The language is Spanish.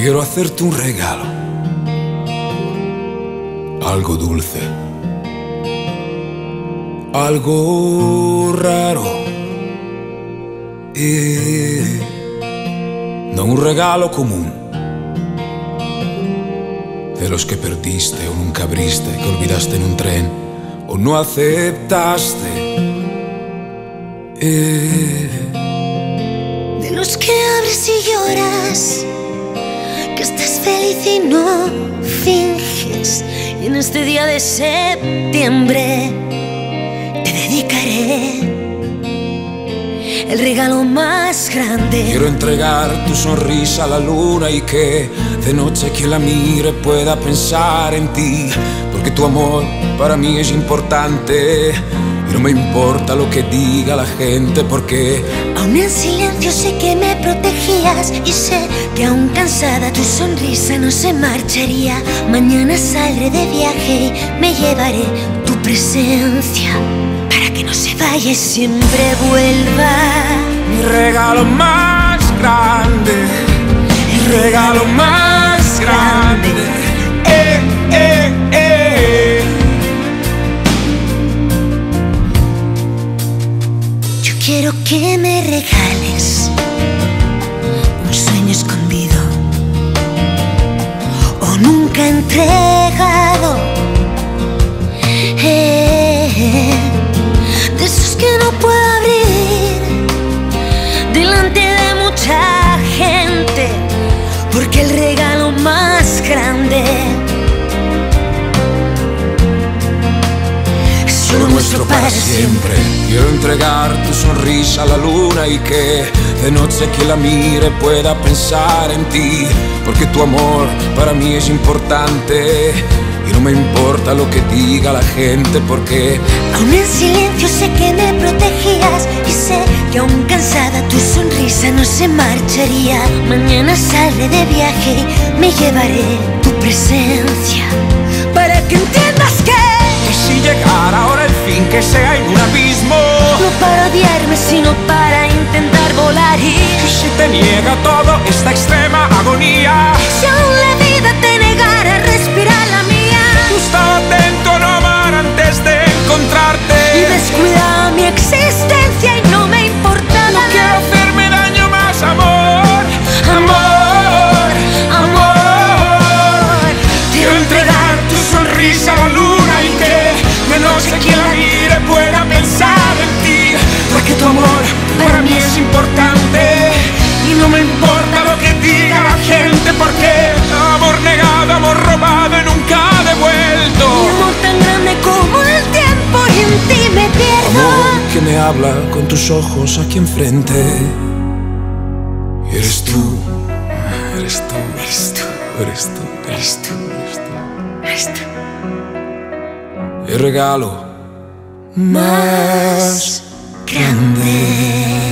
Quiero hacerte un regalo, algo dulce, algo raro, no un regalo común, de los que perdiste o nunca abriste, que olvidaste en un tren o no aceptaste, de los que abres y lloras, que estás feliz y no finges. Y en este día de septiembre te dedicaré el regalo más grande. Quiero entregar tu sonrisa a la luna y que de noche quien la mire pueda pensar en ti, porque tu amor para mí es importante y no me importa lo que diga la gente, porque aún en silencio sé que me protegías y sé que aún cansada tu sonrisa no se marcharía. Mañana saldré de viaje y me llevaré tu presencia para que no se vaya y siempre vuelva. Mi regalo más grande, el regalo más grande, Yo quiero que me regales un sueño escondido o nunca entregado, de esos que no puedo abrir delante de mucha gente, porque el regalo más grande es uno nuestro para siempre. Quiero entregar tu sonrisa a la luna y que de noche quien la mire pueda pensar en ti, porque tu amor para mí es importante y no me importa lo que diga la gente, porque aún en silencio sé que me protegías y sé que aún cansada tu sonrisa no se marcharía. Mañana saldré de viaje y me llevaré tu presencia para que entiendas que si llegara ahora el fin, que sea en un abismo, no para odiarme sino para intentar volar. Y si te niega todo esta extrema agonía, si aún la vida te negara a respirar la mía, estaba atento a no amar antes de encontrarte y descuidaba mi existencia y no me importaba. No quiero hacerme daño más, amor, amor, amor. Quiero entregar tu sonrisa a la luna y que de noche quien la mire pueda pensar en ti, porque tu amor para mí es importante y no me importa lo que diga la gente, porque amor negado, amor robado y nunca devuelto. Mi amor tan grande como el tiempo y en ti me pierdo. Amor que me habla con tus ojos aquí enfrente. Y eres tú, eres tú, Eres tú, eres tú, eres tú, eres tú. el regalo más grande.